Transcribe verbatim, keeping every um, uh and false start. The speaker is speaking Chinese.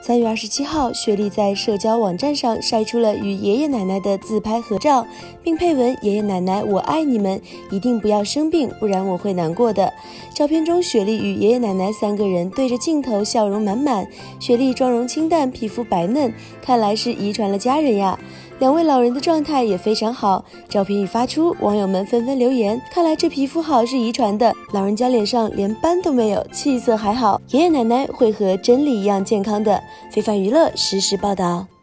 三月二十七号，雪莉在社交网站上晒出了与爷爷奶奶的自拍合照，并配文：“爷爷奶奶，我爱你们，一定不要生病，不然我会难过的。”照片中，雪莉与爷爷奶奶三个人对着镜头，笑容满满。雪莉妆容清淡，皮肤白嫩，看来是遗传了家人呀。两位老人的状态也非常好，照片一发出，网友们纷纷留言，看来这皮肤好是遗传的，老人家脸上连斑都没有，气色还好，爷爷奶奶会和真理一样健康的。非凡娱乐实时报道。